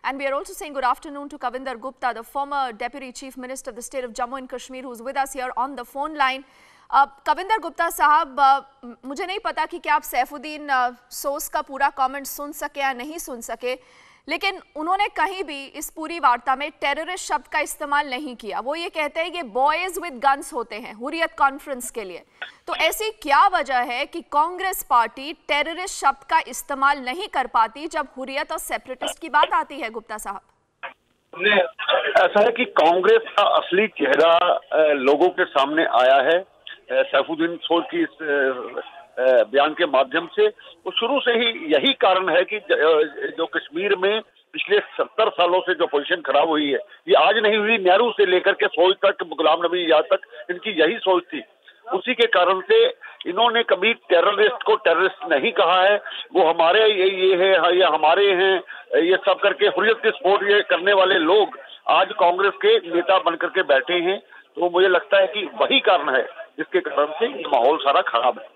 And we are also saying good afternoon to Kavinder Gupta, the former Deputy Chief Minister of the state of Jammu and Kashmir, who's with us here on the phone line. Kavinder Gupta साहब, मुझे नहीं पता कि क्या आप सैफुद्दीन सोस का पूरा comment सुन सके या नहीं सुन सके, लेकिन उन्होंने कहीं भी इस पूरी वार्ता में टेररिस्ट शब्द का इस्तेमाल नहीं किया। वो ये कहते हैं कि बॉयज विद गन्स होते हैं हुर्रियत कॉन्फ्रेंस के लिए। तो ऐसी क्या वजह है कि कांग्रेस पार्टी टेररिस्ट शब्द का इस्तेमाल नहीं कर पाती जब हुर्रियत और सेपरेटिस्ट की बात आती है? गुप्ता साहब, ऐसा है कि कांग्रेस का असली चेहरा लोगों के सामने आया है सैफुद्दीन सोज की इस बयान के माध्यम से। तो शुरू से ही यही कारण है कि जो कश्मीर में पिछले 70 सालों से जो पोजीशन खराब हुई है, ये आज नहीं हुई। नेहरू से लेकर के सोच तक, गुलाम नबी आजाद तक इनकी यही सोच थी। उसी के कारण से इन्होंने कभी टेररिस्ट को टेररिस्ट नहीं कहा है। वो हमारे ये है, ये हमारे हैं, ये सब करके हुर्रियत की सपोर्ट ये करने वाले लोग आज कांग्रेस के नेता बनकर के बैठे हैं। तो मुझे लगता है कि वही कारण है जिसके कारण से ये माहौल सारा खराब है।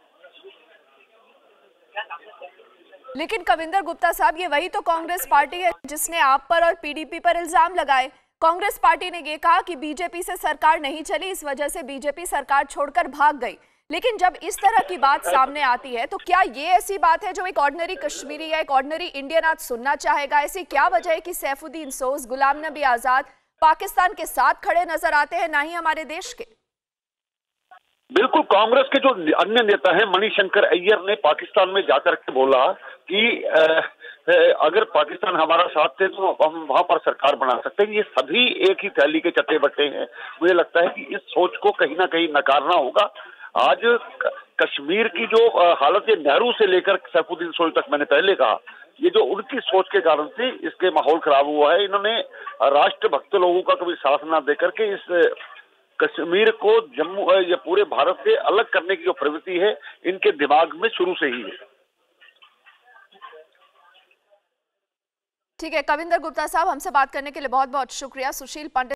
लेकिन कविंदर गुप्ता साहब, ये वही तो कांग्रेस पार्टी है जिसने आप पर और पीडीपी पर इल्जाम लगाए। कांग्रेस पार्टी ने ये कहा कि बीजेपी से सरकार नहीं चली, इस वजह से बीजेपी सरकार छोड़कर भाग गई। लेकिन जब इस तरह की बात सामने आती है तो क्या ये ऐसी बात है जो एक ऑर्डिनरी कश्मीरी या एक ऑर्डिनरी इंडियन आज सुनना चाहेगा? ऐसी क्या वजह है कि सैफुद्दीन सोज, गुलाम नबी आजाद पाकिस्तान के साथ खड़े नजर आते हैं, ना ही हमारे देश के? बिल्कुल, कांग्रेस के जो अन्य नेता हैं, मणिशंकर अय्यर ने पाकिस्तान में जाकर के बोला कि अगर पाकिस्तान हमारा साथ थे तो हम वहां पर सरकार बना सकते हैं। ये सभी एक ही थैली के चट्टे बट्टे हैं। मुझे लगता है कि इस सोच को कहीं ना कहीं नकारना होगा। आज कश्मीर की जो हालत है, नेहरू से लेकर सैफुद्दीन सोज तक, मैंने पहले कहा, ये जो उनकी सोच के कारण से इसके माहौल खराब हुआ है। इन्होंने राष्ट्रभक्त लोगों का कभी साथ ना देकर के इस कश्मीर को जम्मू या पूरे भारत से अलग करने की जो प्रवृत्ति है, इनके दिमाग में शुरू से ही है। ठीक है कविंदर गुप्ता साहब, हमसे बात करने के लिए बहुत बहुत शुक्रिया। सुशील पंडित